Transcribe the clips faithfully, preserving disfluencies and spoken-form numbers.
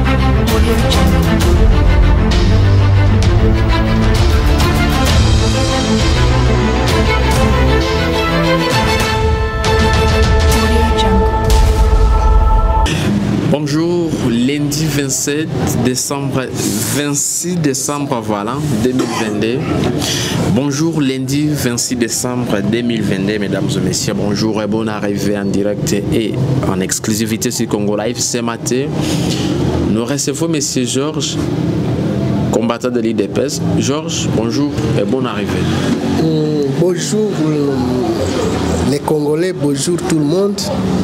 Bonjour, lundi vingt-sept décembre, vingt-six décembre, voilà, deux mille vingt-deux. Bonjour, lundi vingt-six décembre deux mille vingt-deux, mesdames et messieurs, bonjour et bonne arrivée en direct et en exclusivité sur Congo Live. Ce matin, nous recevons monsieur Georges, combattant de l'I D P S. Georges, bonjour et bonne arrivée. Mmh, bonjour les Congolais, bonjour tout le monde.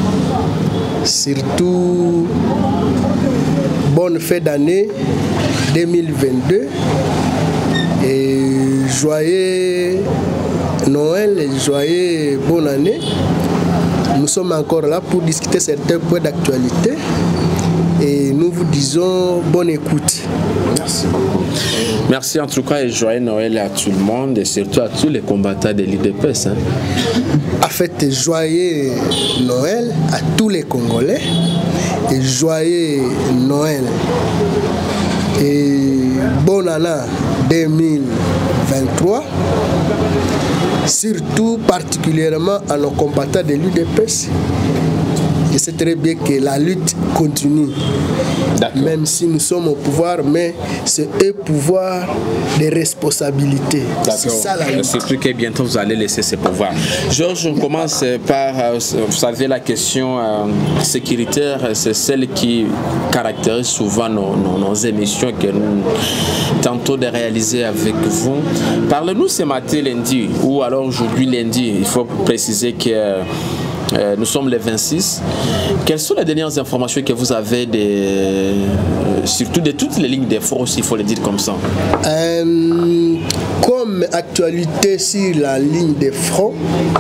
Surtout, bonne fête d'année deux mille vingt-deux et joyeux Noël et joyeux bonne année. Nous sommes encore là pour discuter certains points d'actualité et nous vous disons bonne écoute. Merci beaucoup. Merci en tout cas et joyeux Noël à tout le monde et surtout à tous les combattants de l'I D P S. Hein. En fait, joyeux Noël à tous les Congolais et joyeux Noël et bonne année deux mille vingt-trois, surtout particulièrement à nos combattants de l'I D P S. Je sais très bien que la lutte continue, même si nous sommes au pouvoir, mais c'est un pouvoir de responsabilité. C'est ça la lutte. Surtout que bientôt vous allez laisser ce pouvoir. Georges, on commence par, vous savez, la question euh, sécuritaire, c'est celle qui caractérise souvent nos, nos, nos émissions que nous tentons de réaliser avec vous. Parlez-nous ce matin lundi, ou alors aujourd'hui lundi, il faut préciser que Euh, nous sommes les vingt-six. Quelles sont les dernières informations que vous avez, de, euh, surtout de toutes les lignes de force, il faut le dire comme ça? euh, Comme actualité sur la ligne de front,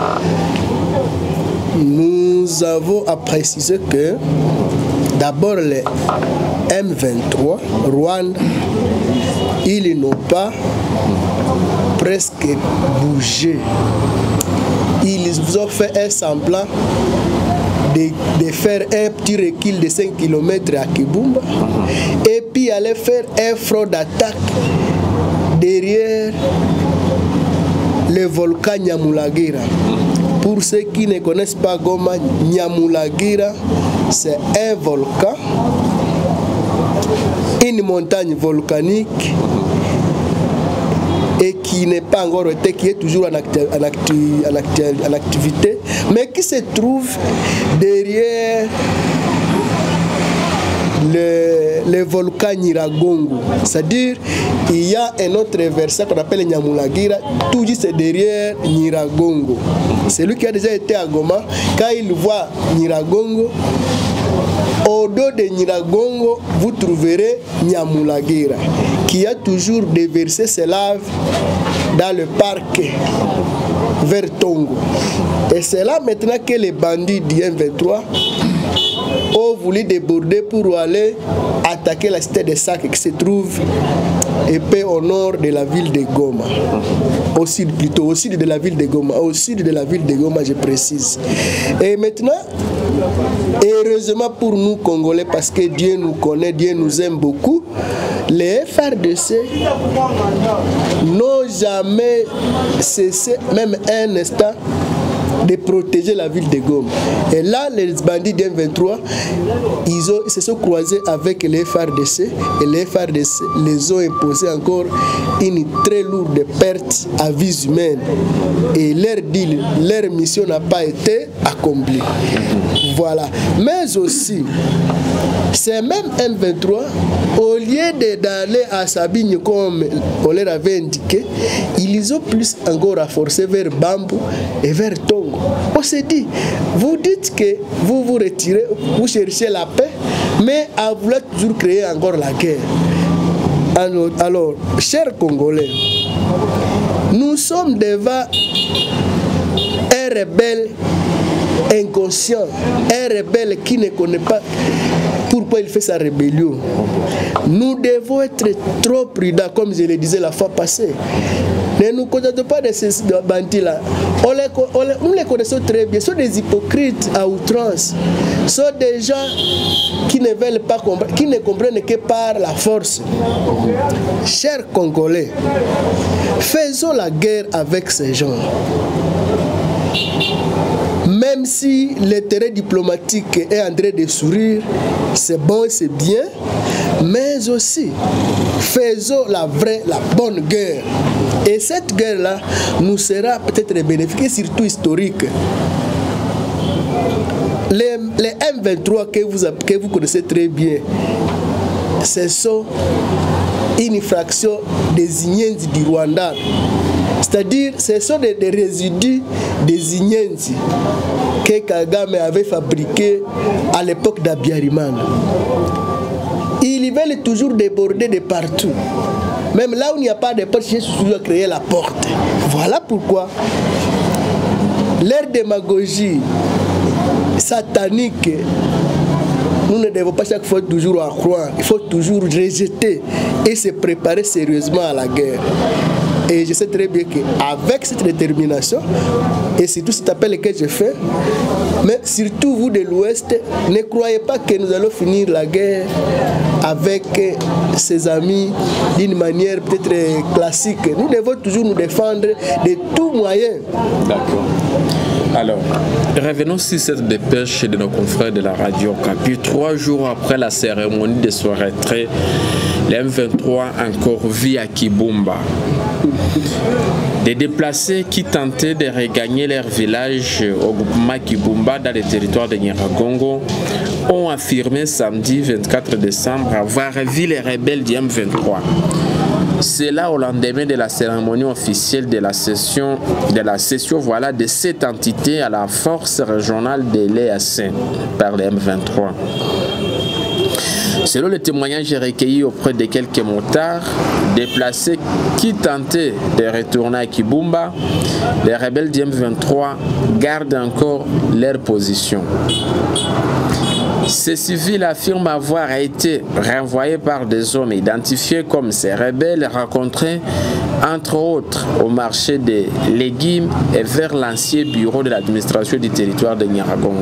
nous avons à préciser que d'abord les M vingt-trois, Rwanda, ils n'ont pas presque bougé. Ils vous ont fait un semblant de, de faire un petit recul de cinq kilomètres à Kibumba et puis aller faire un front d'attaque derrière le volcan Nyamulagira. Pour ceux qui ne connaissent pas Goma, Nyamulagira, c'est un volcan, une montagne volcanique et qui n'est pas encore été, qui est toujours en, acti en, acti en, acti en activité, mais qui se trouve derrière le, le volcan Nyiragongo. C'est-à-dire, il y a un autre versant qu'on appelle Nyamulagira, tout juste derrière Nyiragongo. Celui qui a déjà été à Goma, quand il voit Nyiragongo, au dos de Nyiragongo, vous trouverez Nyamulagira, qui a toujours déversé ses laves dans le parc vers Tongo. Et c'est là maintenant que les bandits du M vingt-trois ont voulu déborder pour aller attaquer la cité de Sac qui se trouve épais au nord de la ville de Goma. Au sud plutôt, au sud de la ville de Goma. Au sud de la ville de Goma, je précise. Et maintenant, heureusement pour nous Congolais, parce que Dieu nous connaît, Dieu nous aime beaucoup, les F R D C n'ont jamais cessé, même un instant, de protéger la ville de Goma. Et là, les bandits du M vingt-trois, ils, ont, ils se sont croisés avec les F R D C et les F R D C les ont imposé encore une très lourde perte à vie humaine. Et leur deal, leur mission n'a pas été accomplie. Voilà. Mais aussi, ces mêmes M vingt-trois, au lieu d'aller à Sabigne comme on leur avait indiqué, ils ont plus encore renforcé vers Bambou et vers Tongo. On s'est dit, vous dites que vous vous retirez, vous cherchez la paix, mais à vouloir toujours créer encore la guerre. Alors, alors, chers Congolais, nous sommes devant un rebelle inconscient, un rebelle qui ne connaît pas pourquoi il fait sa rébellion. Nous devons être trop prudents, comme je le disais la fois passée. Ne nous contentons pas de ces bandits-là. On les, on les, nous les connaissons très bien. Ce sont des hypocrites à outrance. Ce sont des gens qui ne veulent pas comprendre, qui ne comprennent que par la force. Chers Congolais, faisons la guerre avec ces gens. Même si l'intérêt diplomatique est en train de sourire, c'est bon et c'est bien, mais aussi faisons la vraie, la bonne guerre. Et cette guerre-là nous sera peut-être bénéfique et surtout historique. Les, les M vingt-trois que vous, que vous connaissez très bien, ce sont une fraction des Inyenzi du Rwanda. C'est-à-dire, ce sont des, des résidus des Inyenzi que Kagame avait fabriqués à l'époque d'Abiyarimana. Ils veulent toujours déborder de partout. Même là où il n'y a pas de porte, ils cherchent toujours à créer la porte. Voilà pourquoi leur démagogie satanique, nous ne devons pas chaque fois toujours en croire. Il faut toujours rejeter et se préparer sérieusement à la guerre. Et je sais très bien qu'avec cette détermination, et surtout cet appel que je fais, mais surtout vous de l'Ouest, ne croyez pas que nous allons finir la guerre avec ses amis d'une manière peut-être classique. Nous devons toujours nous défendre de tout moyen. D'accord. Alors, revenons sur cette dépêche de nos confrères de la radio Okapi. Trois jours après la cérémonie de son retrait, les M vingt-trois encore vit à Kibumba. Des déplacés qui tentaient de regagner leur village au groupement Kibumba dans le territoire de Nyiragongo ont affirmé samedi vingt-quatre décembre avoir vu les rebelles du M vingt-trois. C'est là au lendemain de la cérémonie officielle de la session de la session voilà, de cette entité à la force régionale de l'E A C par le M vingt-trois. Selon le témoignage recueilli auprès de quelques motards déplacés qui tentaient de retourner à Kibumba, les rebelles du M vingt-trois gardent encore leur position. Ces civils affirment avoir été renvoyés par des hommes identifiés comme ces rebelles rencontrés entre autres au marché des légumes et vers l'ancien bureau de l'administration du territoire de Nyiragongo.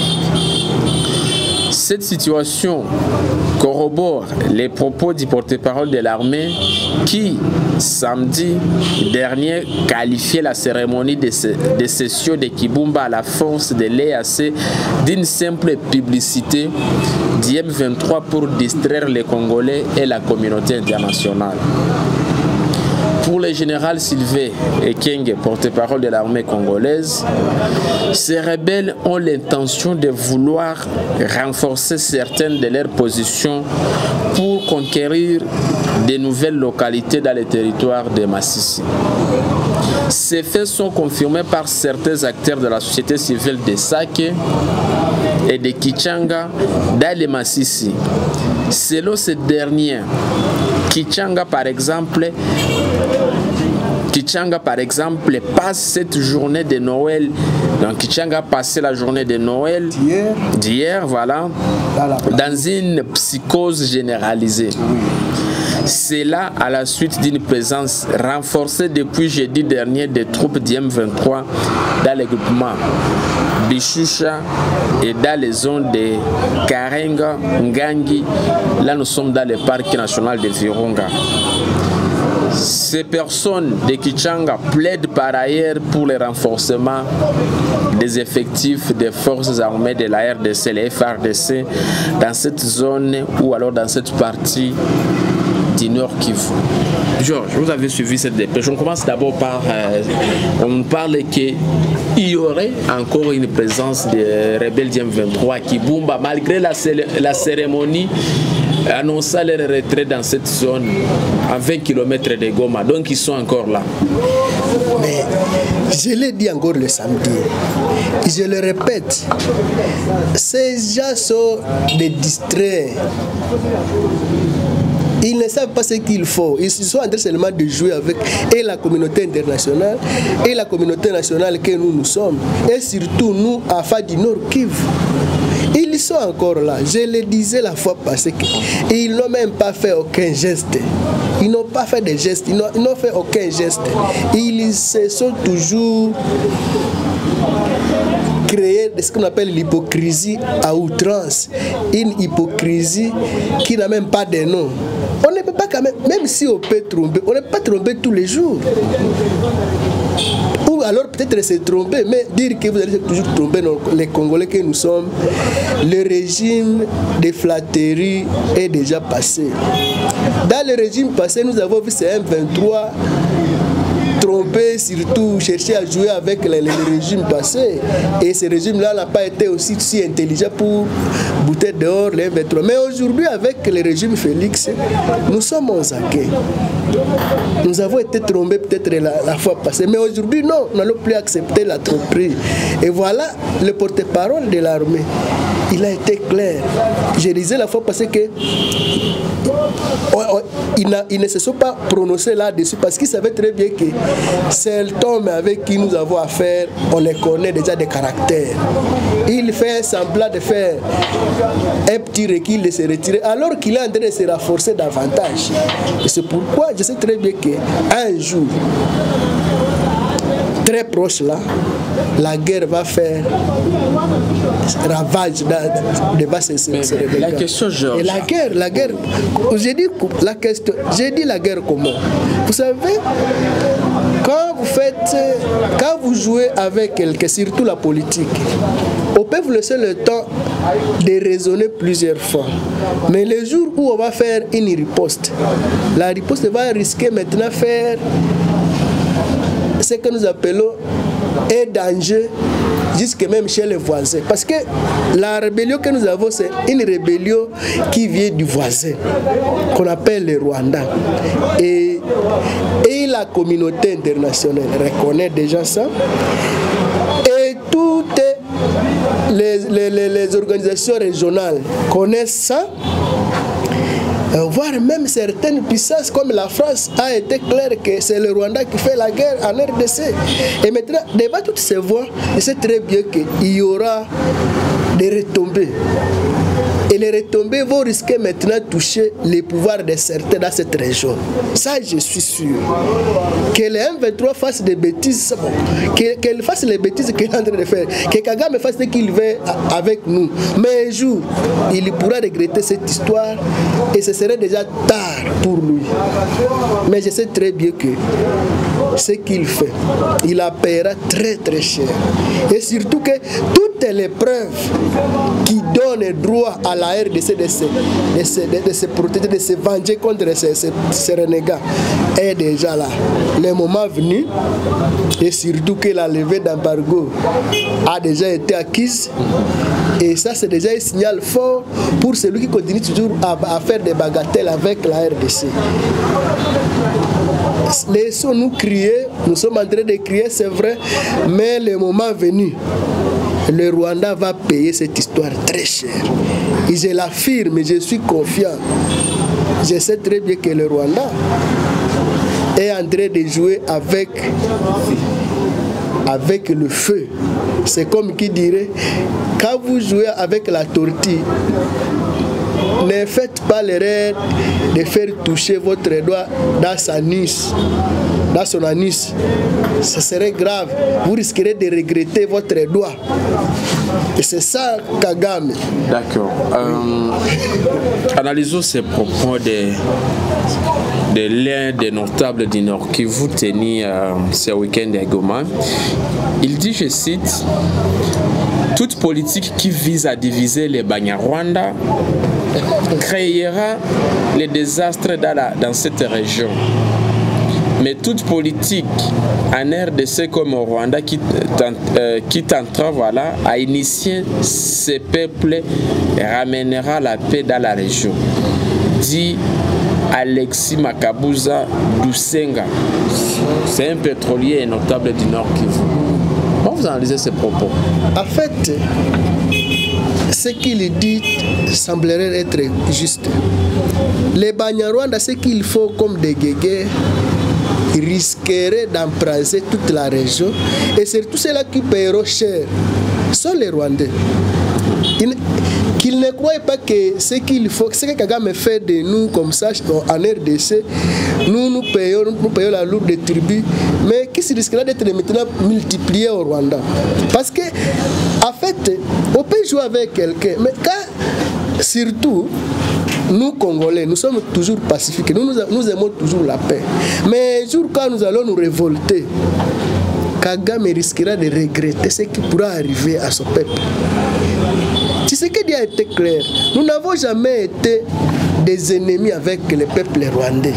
Cette situation corrobore les propos du porte-parole de l'armée qui, samedi dernier, qualifiait la cérémonie de, de cession de Kibumba à la force de l'E A C d'une simple publicité du M vingt-trois pour distraire les Congolais et la communauté internationale. Pour le général Sylvain Ekenge, porte-parole de l'armée congolaise, ces rebelles ont l'intention de vouloir renforcer certaines de leurs positions pour conquérir de nouvelles localités dans le territoire de Massissi. Ces faits sont confirmés par certains acteurs de la société civile de Sake et de Kichanga dans le Massissi. Selon ces derniers, Kichanga par exemple, Kichanga par exemple passe cette journée de Noël. Donc Kichanga a passé la journée de Noël d'hier, voilà, dans une psychose généralisée. C'est là à la suite d'une présence renforcée depuis jeudi dernier des troupes du M vingt-trois dans les groupements Bichoucha et dans les zones de Karenga, Ngangi. Là nous sommes dans le parc national de Virunga. Ces personnes de Kichanga plaident par ailleurs pour le renforcement des effectifs des forces armées de la R D C, les F R D C, dans cette zone ou alors dans cette partie du Nord Kivu. Georges, vous avez suivi cette dépêche. On commence d'abord par... Euh, on parle qu'il y aurait encore une présence des rebelles du M vingt-trois à Kibumba, malgré la, la cérémonie annonçant leur retrait dans cette zone à vingt kilomètres de Goma. Donc ils sont encore là. Mais je l'ai dit encore le samedi, je le répète, ces gens sont des distraits. Ils ne savent pas ce qu'il faut. Ils sont en train seulement de jouer avec et la communauté internationale et la communauté nationale que nous nous sommes. Et surtout nous, à Fa du Nord Kivu. Ils sont encore là. Je le disais la fois passée qu'ils n'ont même pas fait aucun geste. Ils n'ont pas fait de gestes, ils n'ont, ils n'ont fait aucun geste. Ils se sont toujours créé ce qu'on appelle l'hypocrisie à outrance. Une hypocrisie qui n'a même pas de nom. On ne peut pas quand même, même si on peut tromper, on ne peut pas tromper tous les jours. Ou alors peut-être se tromper, mais dire que vous allez toujours tromper les Congolais que nous sommes, le régime de flatterie est déjà passé. Dans le régime passé, nous avons vu ce M vingt-trois tromper, surtout chercher à jouer avec le, le régime passé. Et ce régime-là n'a pas été aussi si intelligent pour bouter dehors les M vingt-trois. Mais aujourd'hui, avec le régime Félix, nous sommes aux acquis. Nous avons été trompés peut-être la, la fois passée, mais aujourd'hui, non, nous n'allons plus accepter la tromperie. Et voilà le porte-parole de l'armée. Il a été clair. Je disais la fois passée que oh, oh, il, il ne se sont pas prononcés là-dessus parce qu'il savait très bien que cet homme avec qui nous avons affaire, on les connaît déjà des caractères. Il fait semblant de faire un petit recul, de se retirer, alors qu'il est en train de se renforcer davantage. Et c'est pourquoi je sais très bien qu'un jour, très proche là, la guerre va faire ravage devant ces Sénégalais. La question, Georges. Et la guerre, la guerre, j'ai dit la question, j'ai dit la guerre comment? Vous savez, quand vous faites, quand vous jouez avec quelqu'un, surtout la politique, on peut vous laisser le temps de raisonner plusieurs fois. Mais le jour où on va faire une riposte, la riposte va risquer maintenant faire ce que nous appelons un danger jusque même chez les voisins. Parce que la rébellion que nous avons, c'est une rébellion qui vient du voisin, qu'on appelle le Rwanda. Et, et la communauté internationale reconnaît déjà ça. Et toutes les, les, les, les organisations régionales connaissent ça. Voire même certaines puissances comme la France a été clair que c'est le Rwanda qui fait la guerre en R D C. Et maintenant, devant toutes ces voix, je sais très bien qu'il y aura des retombées. Et les retombées vont risquer maintenant de toucher les pouvoirs de certains dans cette région. Ça, je suis sûr. Que les M vingt-trois fassent des bêtises, bon, qu'elle fasse les bêtises qu'il est en train de faire. Que Kagame fasse ce qu'il veut avec nous. Mais un jour, il pourra regretter cette histoire et ce serait déjà tard pour lui. Mais je sais très bien que ce qu'il fait, il la paiera très très cher. Et surtout que toutes les preuves qui donnent droit à la R D C de se, de se, de, de se protéger, de se venger contre ces, ces, ces renégats est déjà là. Le moment venu, et surtout que la levée d'embargo a déjà été acquise. Et ça, c'est déjà un signal fort pour celui qui continue toujours à, à faire des bagatelles avec la R D C. Laissons-nous crier, nous sommes en train de crier, c'est vrai, mais le moment venu, le Rwanda va payer cette histoire très cher. Et je l'affirme, je suis confiant. Je sais très bien que le Rwanda est en train de jouer avec, avec le feu. C'est comme qui dirait, quand vous jouez avec la tortille, ne faites pas l'erreur de faire toucher votre doigt dans sa anus, dans son anus. Ce serait grave. Vous risquerez de regretter votre doigt. Et c'est ça, Kagame. D'accord. Euh, analysons ces propos de, de l'un des notables du Nord qui vous tenait euh, ce week-end à Goma. Il dit, je cite, « Toute politique qui vise à diviser les Banyarwanda créera les désastres dans, la, dans cette région. Mais toute politique en R D C comme au Rwanda qui, euh, qui tentera voilà, à initier ces peuples ramènera la paix dans la région. » Dit Alexis Makabuza Dusenga. C'est un pétrolier notable du Nord Kivu. Comment vous analysez ces propos? En fait, ce qu'il dit semblerait être juste. Les Banyarwanda, ce qu'il faut comme des guégués, risqueraient d'embraser toute la région. Et surtout ceux-là qui paieront cher sont les Rwandais. Qui qu'il ne croit pas que ce qu'il faut, ce que Kagame fait de nous comme ça en R D C, nous nous payons, nous payons la lourde tribu, mais qui se risquera d'être maintenant multiplié au Rwanda. Parce que, en fait, on peut jouer avec quelqu'un, mais quand, surtout, nous Congolais, nous sommes toujours pacifiques, nous, nous, nous aimons toujours la paix. Mais un jour, quand nous allons nous révolter, Kagame risquera de regretter ce qui pourra arriver à son peuple. Tshisekedi a été clair. Nous n'avons jamais été des ennemis avec le peuple rwandais.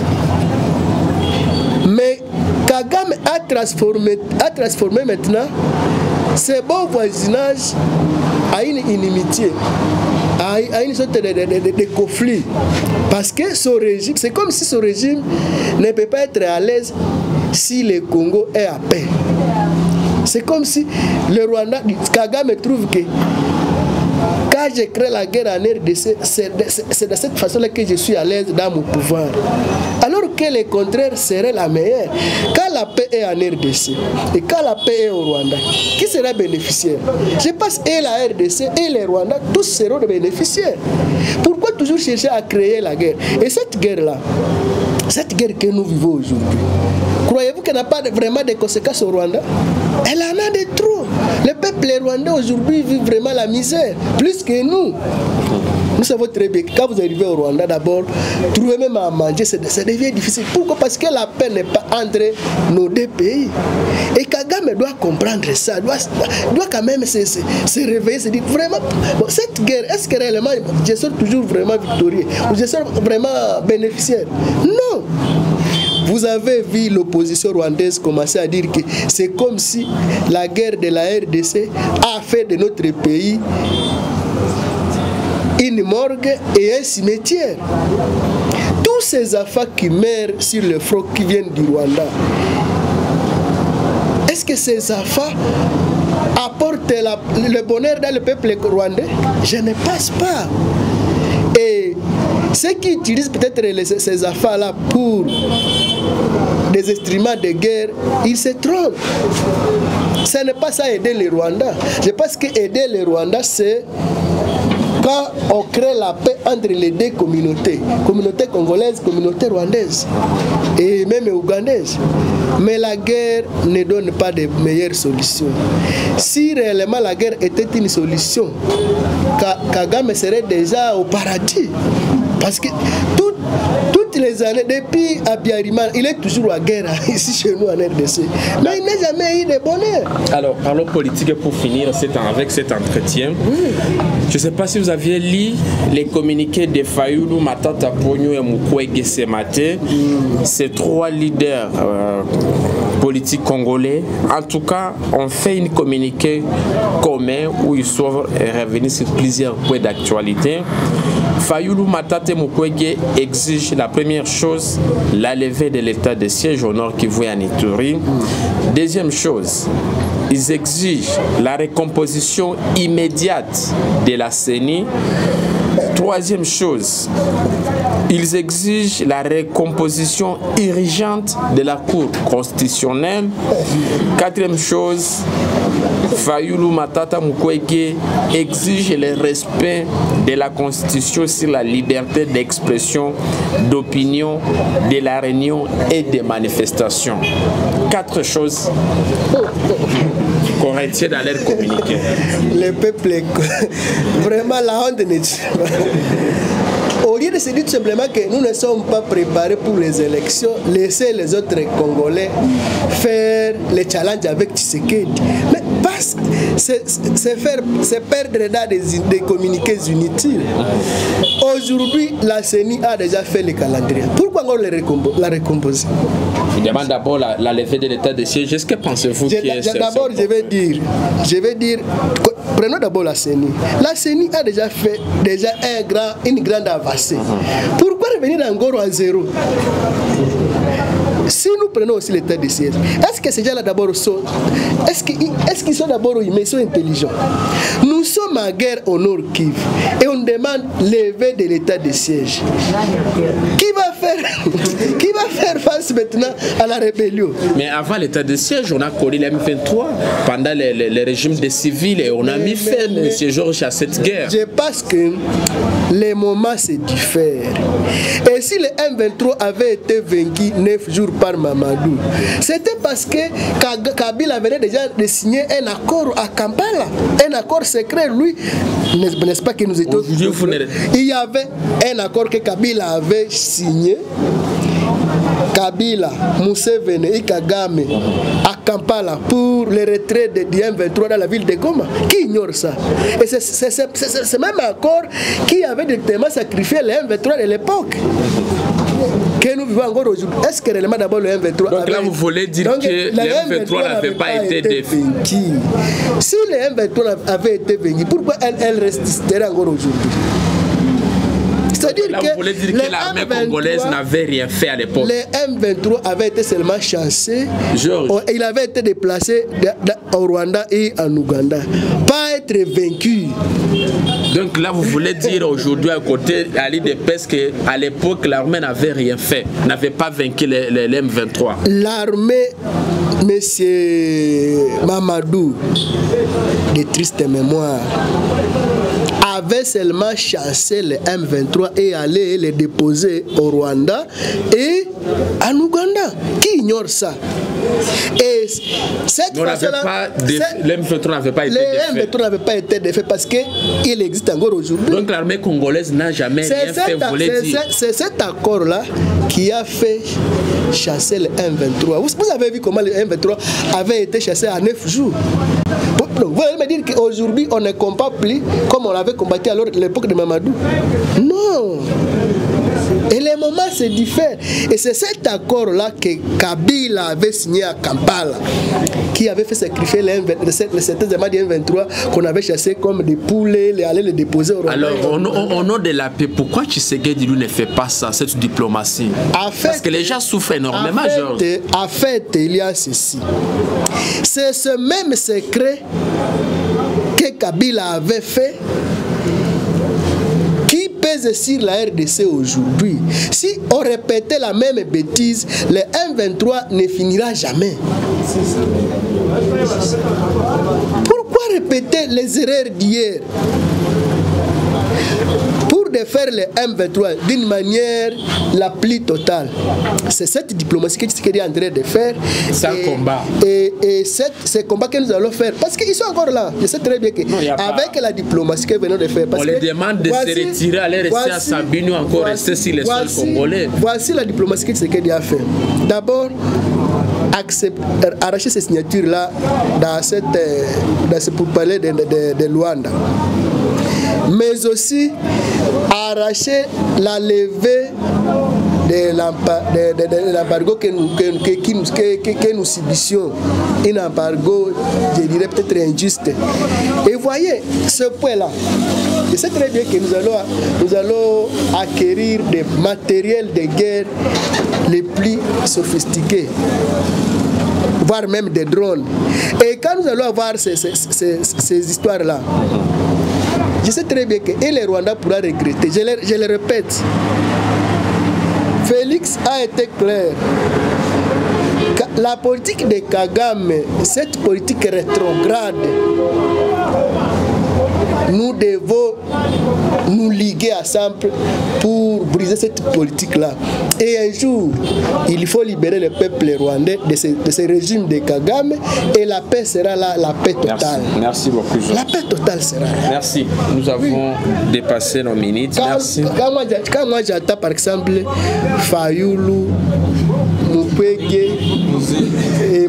Mais Kagame a transformé, a transformé maintenant ce bon voisinage à une inimitié, à une sorte de, de, de, de conflit. Parce que ce régime, c'est comme si ce régime ne peut pas être à l'aise si le Congo est à paix. C'est comme si le Rwanda, Kagame trouve que quand je crée la guerre en R D C, c'est de, de cette façon-là que je suis à l'aise dans mon pouvoir. Alors que le contraire serait la meilleure. Quand la paix est en R D C et quand la paix est au Rwanda, qui sera bénéficiaire? Je pense que la R D C et le Rwanda, tous seront des bénéficiaires. Pourquoi toujours chercher à créer la guerre? Et cette guerre-là, cette guerre que nous vivons aujourd'hui, croyez-vous qu'elle n'a pas vraiment de conséquences au Rwanda? Elle en a de trop. Le peuple rwandais aujourd'hui vit vraiment la misère, plus que nous. Nous savons très bien que quand vous arrivez au Rwanda, d'abord, trouver même à manger, ça devient difficile. Pourquoi? Parce que la paix n'est pas entre nos deux pays. Et Kagame doit comprendre ça, doit, doit quand même se, se, se réveiller, se dire vraiment, bon, cette guerre, est-ce que réellement je serai toujours vraiment victorieux ou je serai vraiment bénéficiaire? Non. Vous avez vu l'opposition rwandaise commencer à dire que c'est comme si la guerre de la R D C a fait de notre pays une morgue et un cimetière. Tous ces enfants qui meurent sur le front qui viennent du Rwanda, est-ce que ces enfants apportent la, le bonheur dans le peuple rwandais? Je ne pense pas. Et ceux qui utilisent peut-être ces enfants-là pour des instruments de guerre, ils se trompent. Ce n'est pas ça aider les Rwandais. Je pense que aider les Rwandais, c'est quand on crée la paix entre les deux communautés, communauté congolaise, communauté rwandaise et même ougandaise. Mais la guerre ne donne pas de meilleures solutions. Si réellement la guerre était une solution, Kagame serait déjà au paradis. Parce que tout, toutes les années, depuis Abiyarimana, il est toujours à guerre ici chez nous en R D C. Mais il n'a jamais eu de bonheur. Alors, parlons politique pour finir cet, avec cet entretien. Oui. Je ne sais pas si vous aviez lu les communiqués de Fayulu, Matata Ponyo et Mukwege ce matin. Mm. Ces trois leaders euh, politiques congolais, en tout cas, ont fait une communiqué commun où ils sont revenus sur plusieurs points d'actualité. Fayulu, Matata et Mukwege exigent la première chose, la levée de l'état de siège au nord Kivu et en Ituri. Deuxième chose, ils exigent la recomposition immédiate de la C E N I. Troisième chose, ils exigent la recomposition urgente de la Cour constitutionnelle. Quatrième chose, Fayulu, Matata, Mukwege exige le respect de la Constitution sur la liberté d'expression, d'opinion, de la réunion et de manifestation. Quatre choses qu'on retient dans leur communiqué. Le peuple, vraiment la honte n'est pas. Au lieu de se dire tout simplement que nous ne sommes pas préparés pour les élections, laisser les autres Congolais faire les challenges avec Tshisekedi. Mais c'est perdre dans des, des communiqués inutiles. Aujourd'hui, la C E N I a déjà fait le calendrier. Pourquoi on la recomposer? Je demande d'abord la, la levée de l'état de siège. Qu'est-ce que pensez-vous? D'abord, je vais dire, je vais dire, prenons d'abord la C E N I. La C E N I a déjà fait déjà un grand, une grande avancée. Uh-huh. Pourquoi revenir encore à zéro? Si nous prenons aussi l'état de siège, est-ce que ces gens-là d'abord sont, est-ce qu'ils est qu'ils sont d'abord humains, ils sont intelligents? Nous Nous sommes en guerre au Nord Kivu et on demande lever de l'état de siège. Qui va faire, qui va faire face maintenant à la rébellion? Mais avant l'état de siège, on a connu l'M vingt-trois pendant le, le, le régime des civils et on a mais, mis fin, M. Georges, à cette guerre. Je pense que les moments se diffèrent. Et si le M vingt-trois avait été vaincu neuf jours par Mamadou, c'était parce que Kabila venait déjà de signer un accord à Kampala, un accord secret, lui, n'est-ce pas que nous étions... Il y avait un accord que Kabila avait signé, Kabila, Museveni et Kagame à Kampala pour le retrait de M vingt-trois dans la ville de Goma. Qui ignore ça? Et c'est ce même accord qui avait directement sacrifié le M vingt-trois de l'époque. Que nous vivons encore aujourd'hui. Est-ce que réellement d'abord le M vingt-trois donc avait... là vous voulez dire donc, que le M vingt-trois n'avait pas, pas été défait. Si le M vingt-trois avait été vaincu, pourquoi elle, elle resterait encore aujourd'hui? C'est-à-dire que vous voulez dire que l'armée congolaise n'avait rien fait à l'époque. Le M vingt-trois avait été seulement chassé. Georges. Il avait été déplacé au Rwanda et en Ouganda. Pas être vaincu. Donc là, vous voulez dire aujourd'hui à côté à l'île de Pes qu'à l'époque, l'armée n'avait rien fait, n'avait pas vaincu le, le, le M vingt-trois. L'armée, monsieur Mamadou, de triste mémoire, avait seulement chassé le M vingt-trois et allé le déposer au Rwanda et en Ouganda. Qui ignore ça? Et cette fois-là, le M vingt-trois n'avait pas été défait. Le M vingt-trois n'avait pas été défait parce qu'il existe encore aujourd'hui. Donc l'armée congolaise n'a jamais rien fait, vous voulez dire. C'est cet accord-là qui a fait chasser le M vingt-trois. Vous, vous avez vu comment le M vingt-trois avait été chassé en neuf jours. Vous allez me dire qu'aujourd'hui on ne combat plus comme on l'avait combattu à l'époque de Mamadou. Non. Et les moments se diffèrent. Et c'est cet accord-là que Kabila avait signé à Kampala, qui avait fait sacrifier les certains éléments du M vingt-trois qu'on avait chassés comme des poulets, les aller les déposer au Rwanda. Alors, au nom de la paix, pourquoi Tshisekedi lui ne fait pas ça, cette diplomatie? Fait, parce que les gens souffrent énormément, Georges. En fait, il y a ceci. C'est ce même secret que Kabila avait fait qui pèse sur la R D C aujourd'hui. Si on répétait la même bêtise, le M vingt-trois ne finira jamais. Pourquoi répéter les erreurs d'hier? Pour défaire le M vingt-trois d'une manière la plus totale. C'est cette diplomatie que Tshisekedi est en train de faire. C'est un combat. Et, et ce combat que nous allons faire, parce qu'ils sont encore là. Je sais très bien que non, avec pas... la diplomatie que nous venons de faire. Parce on les demande de voici, se retirer, aller rester voici, à Sabino, encore voici, rester sur les sols congolais. Voici la diplomatie que Tshisekedi a fait. D'abord, arracher ces signatures-là dans, cette, dans ce pourparlers de, de, de, de Luanda. Mais aussi arracher la levée de l'embargo que nous, que, que, que, que nous subissions. Un embargo, je dirais peut-être injuste. Et voyez, ce point-là, je sais très bien que nous allons, nous allons acquérir des matériels de guerre les plus sophistiqués, voire même des drones. Et quand nous allons avoir ces, ces, ces, ces histoires-là, je sais très bien que et le Rwanda pourra regretter. Je le, je le répète. Félix a été clair. La politique de Kagame, cette politique rétrograde, nous devons nous liguer ensemble pour briser cette politique-là. Et un jour, il faut libérer le peuple rwandais de ce, de ce régime de Kagame et la paix sera là, la paix totale. Merci, Merci beaucoup. Georges. La paix totale sera là. Merci. Nous avons oui. dépassé nos minutes. Quand, Merci. Quand moi, quand moi j'attends par exemple Fayoulou, Mukwege et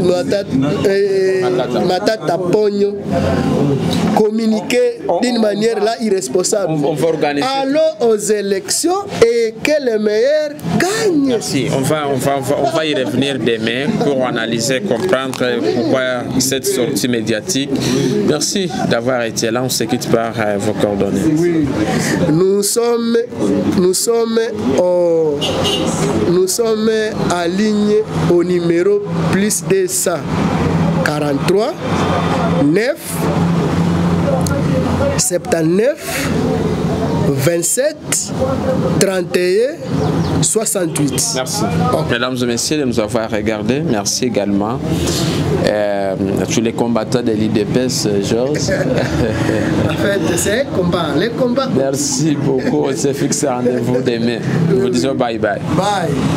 Matata Pogno communiquer d'une manière là irresponsable. On, on va organiser. Allons aux élections et que le meilleur gagne. Merci. On va, on va, on va, on va y revenir demain pour analyser, comprendre pourquoi cette sortie médiatique. Merci d'avoir été là. On se quitte par euh, vos coordonnées. Oui. Nous sommes, nous sommes, au, nous sommes en ligne au numéro plus deux cent quarante-trois neuf soixante-dix-neuf, vingt-sept, trente et un, soixante-huit. Merci. Mesdames et messieurs de nous avoir regardés. Merci également euh, à tous les combattants de l'I D P S, Georges. En fait, c'est un combat. Les combats. Merci beaucoup. On s'est fixé rendez-vous demain. Nous vous disons bye bye. Bye.